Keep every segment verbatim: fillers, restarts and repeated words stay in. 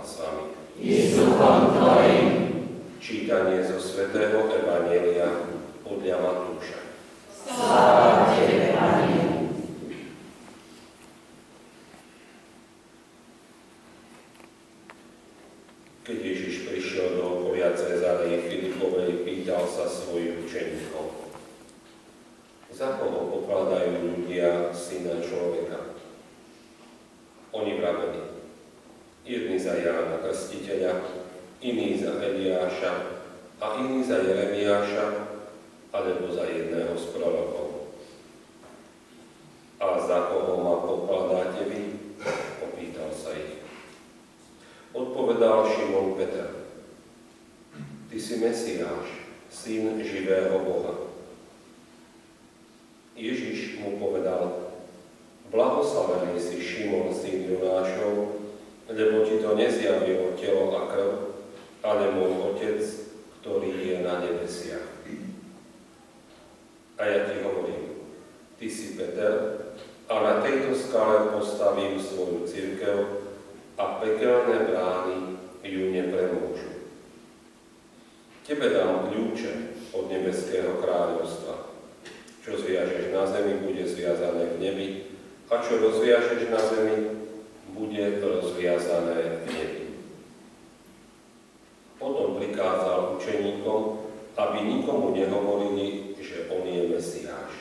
s vami. I s duchom tvojim. Čítanie zo svätého Evanjelia podľa Matúša. Sláva tebe, Pane. Keď Ježiš prišiel do okolia Cezárie Filipovej, pýtal sa svojich učeníkov: Za koho pokladajú ľudia Syna človeka? Oni vraveli: jedni za Jána Krstiteľa, iní za Eliáša a iní za Jeremiáša, alebo za jedného z prorokov. A za koho ma pokladáte vy? Opýtal sa ich. Odpovedal Šimon Peter: Ty si Mesiáš, Syn živého Boha. Ježiš mu povedal: Blahoslavený si, Šimon, syn Jonášov, lebo ti to nezjavilo telo a krv, ale môj Otec, ktorý je na nebesiach. A ja ti hovorím, ty si Peter, a na tejto skale postavím svoju cirkev, a pekelné brány ju nepremôžu. Tebe dám kľúče od nebeského kráľovstva. Čo zviažeš na zemi, bude zviazané v nebi, a čo rozviažeš na zemi, bude rozviazané v nebi. Potom prikázal učeníkom, aby nikomu nehovorili, že on je Mesiáš.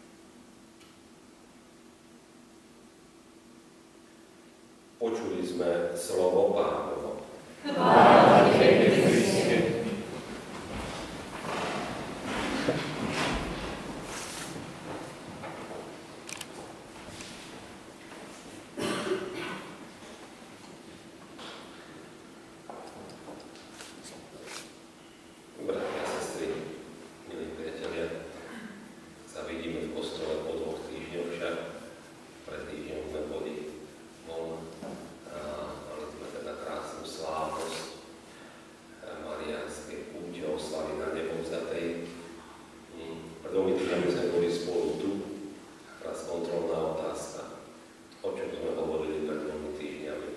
Počuli sme slovo Pánovo. Chvála tebe, Kriste. Bratia a sestry, milí priatelia, sa vidíme v kostole po dvoch týždňoch však. Pred týždňom sme boli von a mali sme teda krásnu slávnosť mariánske púte oslavy na Nebovzatej. Pred dvomi týždňami sme boli spolu tu. Teraz kontrolná otázka. O čom sme hovorili pred dvomi týždňami?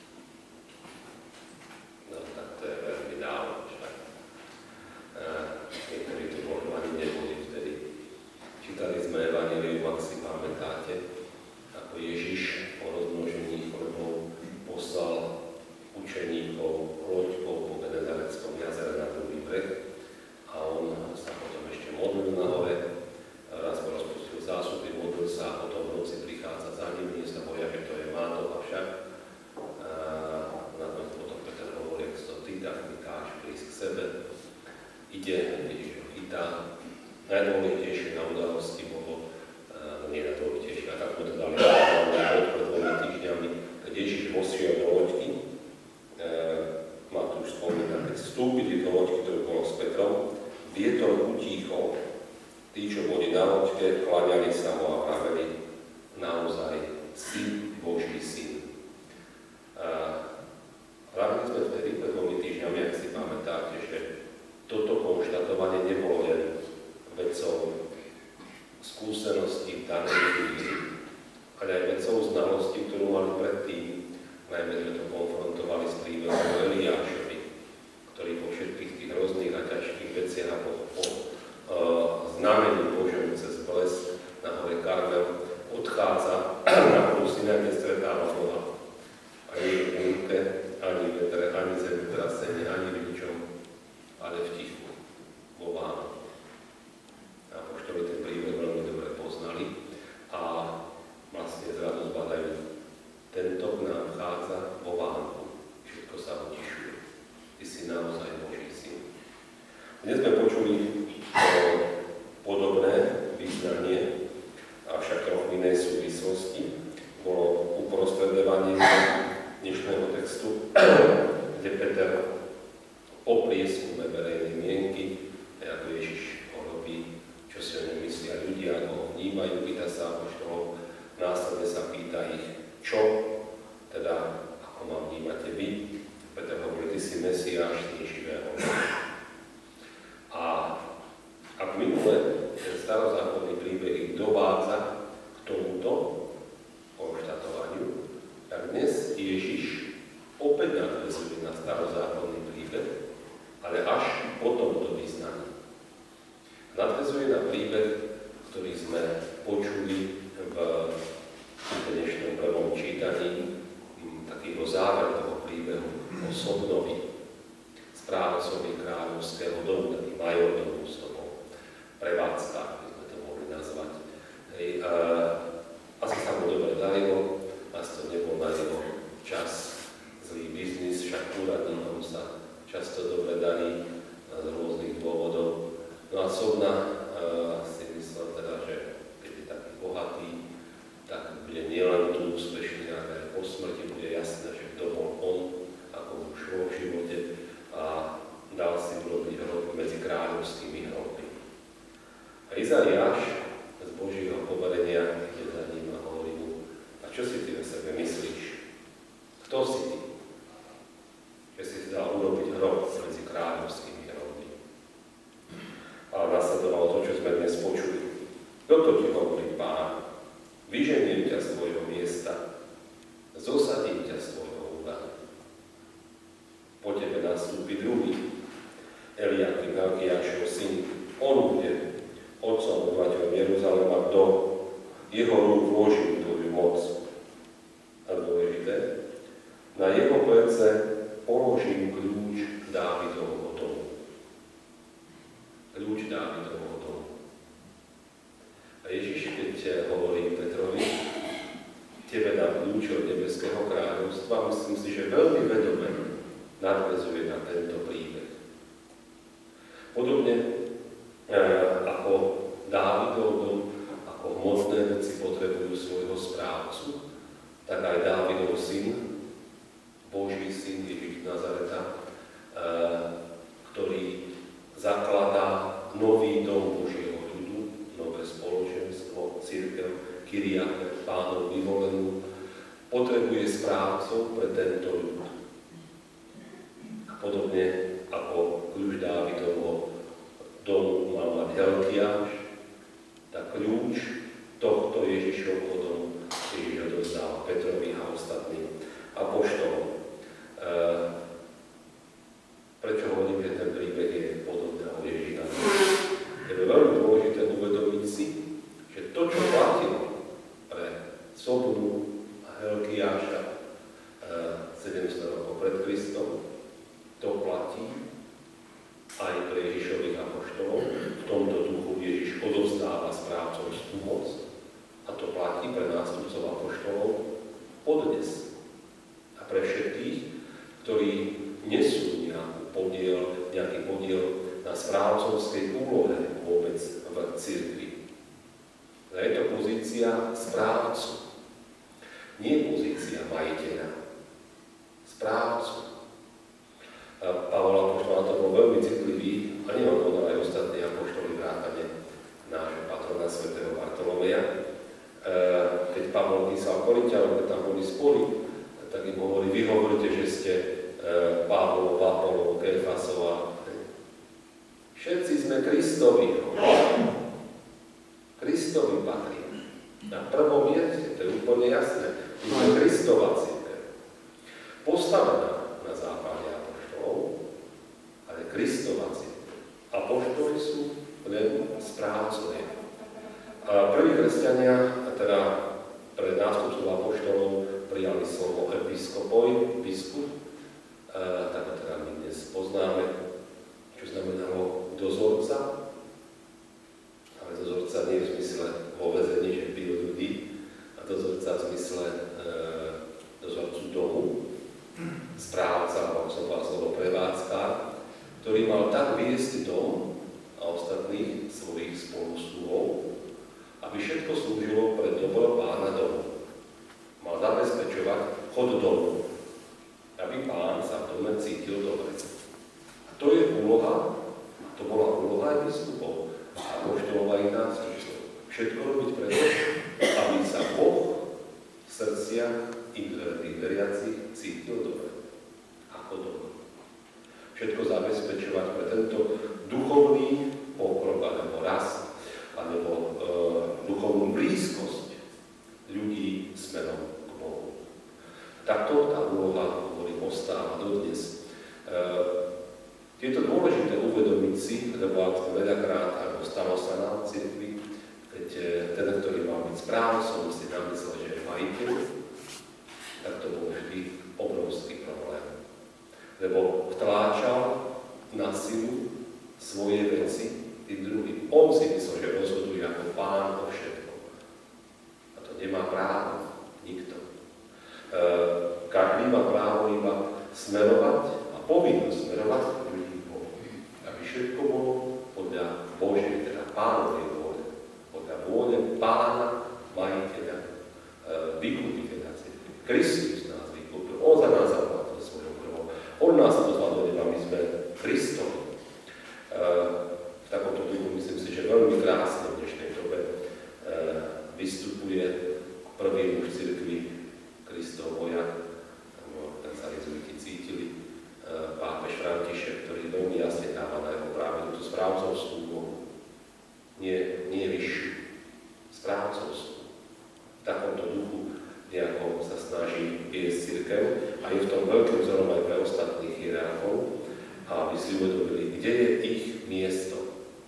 No tak to je veľmi dávno však. Niektorí tu možno ani neboli vtedy. Čítali sme Evanjelium, ak si pamätáte, ako Ježiš po rozmnožení chlebov poslal učeníkov loďkou po Genezareckom jazere na druhý breh a on sa potom ešte modlil na hore, raz rozpustil zásoby, modlil sa a potom v noci prichádza za ním, nie sa boja, že to je Mátov, avšak na tom potom Peter hovorí, ak si to ty, tak mi káž prísť k sebe. Ide, Ježiš ho chytá. Najdôležitejšie na udalosti bolo, no nie najdôležitejšie, a tak mu to dali pred dvomi týždňami, keď Ježiš vošiel do loďky, e, Matúš spomína, keď vstúpili do loďky, ktorú bolo s Petrom, vietor utíchol. Tí, čo boli na loďke, kláňali sa mu a praveli: naozaj si Boží syn. Hlavne sme vtedy pred dvomi týždňami, ak si pamätáte, že toto konštatovanie nebolo len vecou skúsenosti v danej chvíli, ale aj vecou znalosti, ktorú mali predtým. Najmä sme to konfrontovali s príbehom Eliášovi, ktorý po všetkých tých hrozných a ťažkých veciach a po, po uh, znamení Božom cez blesk na hore Karmel odchádza na Krusina, kde stretáva Boha. Ani búrke, ani vetre, ani zemetrasenie, ani rýčom, ale v tichu, vo Vánoc. Apoštoli ten príbeh veľmi dobre poznali a vlastne zrazu zbadajú: tento k nám vchádza vo Vánocu. Všetko sa utišuje. Ty si naozaj Boží syn. Dnes sme počuli podobné vyznanie, avšak trochu inej súvislosti. Bolo uprostred Evanjelia dnešného textu, kde Peter o prieskume verejnej mienky, ako Ježiš ho robí, čo si o ňom myslia ľudia, ako ho vnímajú, pýta sa apoštolov, následne sa pýta ich, čo, teda ako ma vnímate vy. Peter hovorí: ty si Mesiáš, Syn živého Boha. A ak minule ten starozákonný príbeh ich dovádza k tomuto konštatovaniu, tak dnes Ježiš opäť nadväzuje starozákonný príbeh, ale až potom to vyznaní. Nadväzuje na príbeh, ktorý sme počuli v dnešnom prvom čítaní, takého záver toho príbehu o Sodnovi, správcovi kráľovského domu, taký majordomus, to bol prevádzka, by sme to mohli nazvať. Hej, a, asi sa mu dobre darilo, asi to nebol na jeho čas zlý biznis, však úradníkom sa často dobre darí z rôznych dôvodov. No a Sodna uh, si myslel teda, že keď je taký bohatý, tak bude nielen tu úspešný, ale aj po smrti bude jasné, že kto bol on, ako mu šlo v živote a dal si urobiť hrob medzi kráľovskými hrobmi. A Izaiáš z Božieho poverenia ide za ním a hovorí mu: a čo si ty o sebe myslíš? Kto si ty? Že si si dal urobiť hrob medzi kráľovskými hrobmi. A nasledovalo to, čo sme dnes počuli. Toto ti hovorí Pán: vyženiem ťa z tvojho miesta, zosadím ťa z tvojho úradu. Po tebe nastúpi druhý, Eliakim, Melchiášov syn. On bude otcom obyvateľom Jeruzalema, do jeho rúk vložím tvoju moc. A dôležité, na jeho plece položím kľúč Dávidovho domu. Kľúč Dávidovho domu. A Ježiš, keď hovorí Petrovi: tebe dám kľúč od nebeského kráľovstva, myslím si, že veľmi vedome nadväzuje na tento príbeh. Podobne e, ako Dávidov dom, ako hmotné veci potrebujú svojho správcu, tak aj Dávidov syn, Boží syn Ježiš Nazareta, e, ktorý zakladá nový dom Božieho ľudu, nové spoločenstvo, cirkev, Kyriake, Pánov vyvolenú, potrebuje správcov pre tento ľud. A podobne ako kľúč Dávidovho domu mal mať Helkiáš, tak kľúč tohto Ježišovho domu Ježiš odovzdáva Petrovi a ostatným apoštolom. E, prečo hovorím, že ten príbeh je podobný o Ježiša? Je veľmi dôležité uvedomiť si, že to, čo platilo pre Sodnu a Helkiáša e, sedemsto rokov pred Kristom, to platí aj pre Ježišových apoštolov. V tomto duchu Ježiš odovzdáva správcovskú moc a to platí pre nástupcov apoštolov podnes. A pre všetkých, ktorí nesú nejaký podiel, nejaký podiel na správcovskej úlohe vôbec v cirkvi. A je to pozícia správcu, nie pozícia majiteľa, správcu. A Pavol apoštol na to bol veľmi citlivý, a nie on, ale aj ostatní apoštoli vrátane nášho patrona svätého Bartolomeja. Keď Pavol písal Korinťanom, keď tam boli spory, tak im hovorí: vy hovoríte, že ste Pavlov, Apolov, Kéfasov. Všetci sme Kristovi. Kristovi patrí. Na prvom mieste, to je úplne jasné. My sme Kristova cirkev. Postavená na základe apoštolov, ale Kristova cirkev. Apoštoli sú len správcovia. A prví kresťania, a teda pre nástupcov apoštolov, prijali slovo episkopoj, biskup, a tak teda my dnes poznáme, čo znamenalo dozorca, ale dozorca nie v zmysle vo väzení, že bil ľudí, a dozorca v zmysle e, dozorcu domu, správca, alebo som povedal slovo prevádzkár, ktorý mal tak viesť dom a ostatných svojich spolusluhov, aby všetko slúžilo pre dobro pána domu. Mal zabezpečovať chod domu, aby pán sa v dome cítil dobre. A to je úloha, to bola úloha aj biskupov, apoštolov aj nástupcov. Všetko robiť preto, aby sa Boh v srdciach tých veriacich cítil dobre. Ako dobre. Všetko zabezpečovať pre tento duchovný pokrok, alebo rast, alebo e, duchovnú blízkosť ľudí smerom k Bohu. Takto lebo vtláčal na silu svoje veci tým druhým. On si myslel, že rozhoduje ako pán o všetkom. A to nemá právo nikto. E, každý má právo iba smerovať a povinnosť smerovať ľudí k Bohu. Aby všetko bolo podľa Božej, teda Pánovej vôle. Podľa vôle Pána, majiteľa, e, vykupiteľa cirkvi. Kristus nás vykúpil. On za nás zaplatil svojou krvou. On nás pozval do neba, my sme Kristovi. E, v takomto duchu myslím si, že veľmi krásne v dnešnej dobe e, vystupuje prvý muž cirkvi, Kristov vojak, tak sa jezuiti cítili, e, pápež František, ktorý veľmi jasne dáva na jeho práve túto správcovskú úlohu. Nie, nie vyššiu, správcovskú. V takomto duchu nejako sa snaží viesť cirkev a je v tom veľkým vzorom aj pre ostatných hierarchov, aby si uvedomili, kde je ich miesto.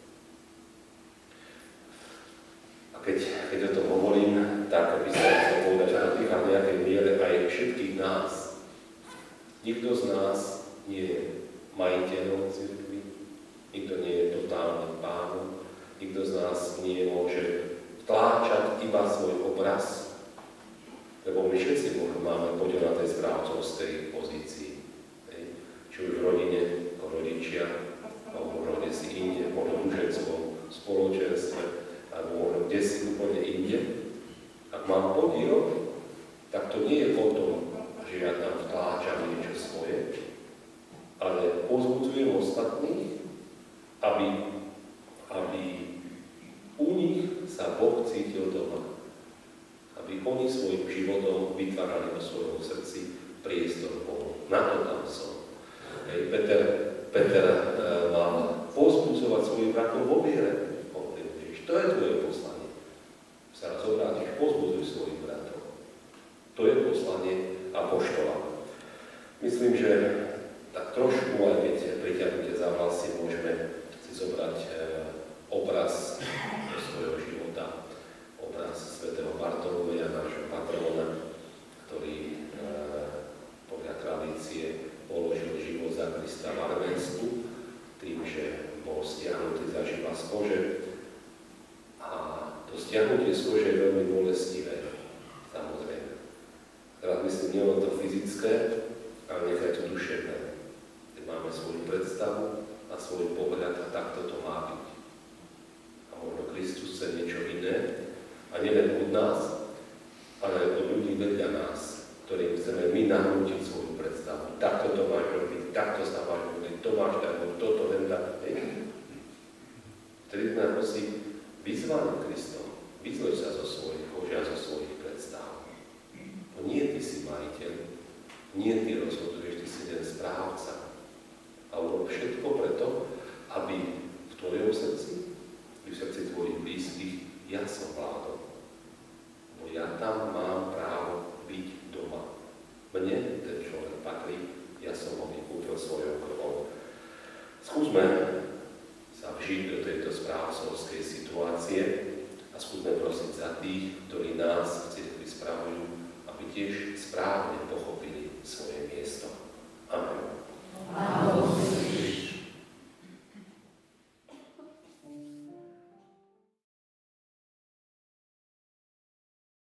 A keď, keď o tom hovorím, tak by sa chcel povedať, že to týka v nejakej miere aj všetkých nás. Nikto z nás nie je majiteľom cirkvi, nikto nie je totálnym pánom, nikto z nás nie môže vtláčať iba svoj obraz, lebo my všetci máme podiel na tej správcovskej pozícii. Či už v rodine, ako rodičia, alebo možno kde si inde, možno v muženskom spoločenstve, alebo možno kde si úplne inde. Ak mám podiel, tak to nie je o tom, že ja tam vtláčam niečo svoje, ale pozbudzujem ostatných, aby, aby u nich sa Boh cítil doma. Aby oni svojim životom vytvárali vo svojom srdci priestor Bohu. Na to tam som. Hej, Peter, Peter e, mal pozbudzovať svojim bratom vo viere. To je tvoje poslanie. Sa raz obrátiš, pozbudzuj svojim bratom. To je poslanie apoštola. Myslím, že tak trošku, aj keď priťahnete za vlasy, môžeme si zobrať e, obraz do svojho života. Obraz svätého Bartolomeja, nášho patrona, ktorý e, podľa tradície položil život za Krista v Arménsku, tým, že bol stiahnutý zaživa z kože. A to stiahnutie z kože je veľmi bolestivé, samozrejme. Teraz myslím nielen to fyzické, ale nechaj to duševné. Keď máme svoju predstavu a svoj pohľad a takto to má byť. A možno Kristus chce niečo iné, a nielen od nás, ale od ľudí vedľa nás, ktorým chceme my nanútiť svoju predstavu. Takto to máš robiť, takto sa máš robiť, to máš tak, toto, ten tak. Vtedy sme ako si vyzvaný Kristom. Vyzloď sa zo svojich koží a zo svojich predstav. No nie ty si majiteľ, nie ty rozhoduješ, ty si ten správca. A urob všetko preto, aby v tvojom srdci, v srdci tvojich blízkych, ja som vládol. Bo ja tam mám právo byť doma. Mne ten človek patrí, ja som ho vykúpil svojou krvou. Skúsme sa vžiť do tejto správcovskej situácie a skúsme prosiť za tých,